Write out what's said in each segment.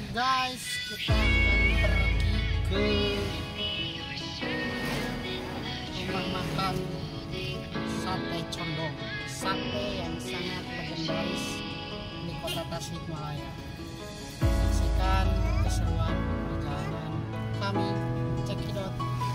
Guys, kita akan pergi ke rumah makan sate condong, sate yang sangat legendaris di kota Tasikmalaya. Saksikan keseruan perjalanan kami, cekidot.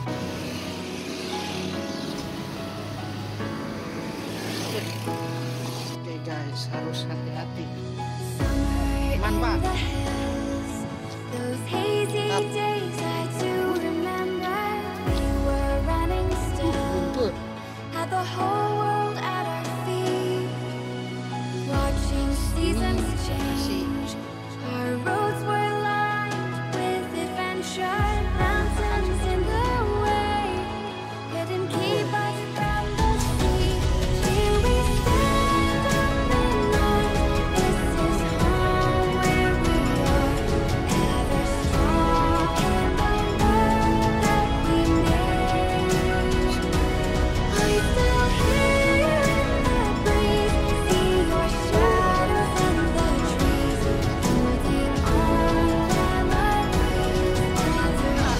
Oke guys, harus hati-hati. Aman Pak. Those hazy days I do remember. We were running still, had the whole world at our feet, watching seasons change. Our roads were lined with adventure, mountains in the way couldn't keep us from the sea. Here we stand on the north. This is home where we are, ever strong in the world that we made. I still hear in the breeze, see your shadows in the trees, holding on memories never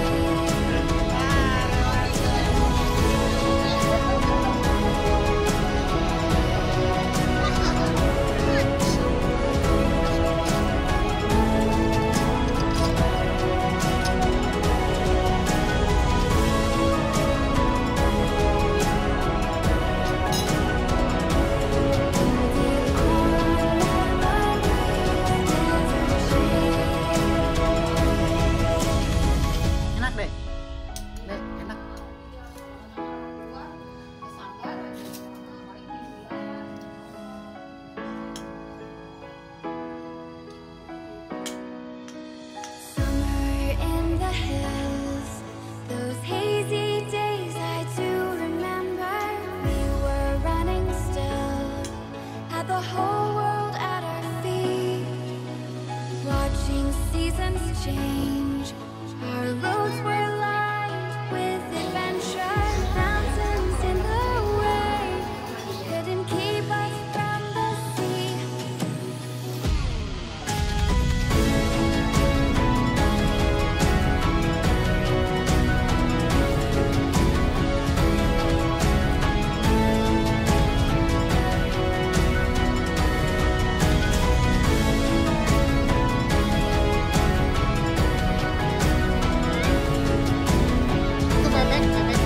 Enak deh. Dek, enak. Summer in the hills, those hazy days I do remember. We were running still, had the whole world at our feet, watching seasons change. Our roads were lined with adventure, mountains in the way couldn't keep us from the sea. Itu bebek, bebek.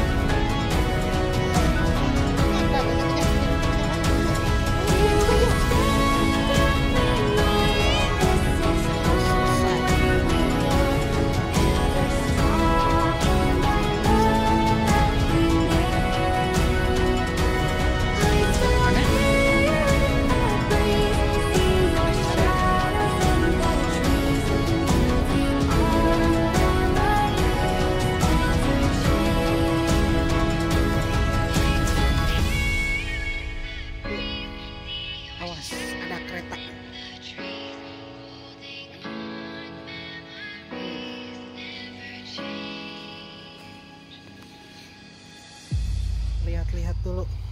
Awas, ada kereta. Lihat-lihat dulu.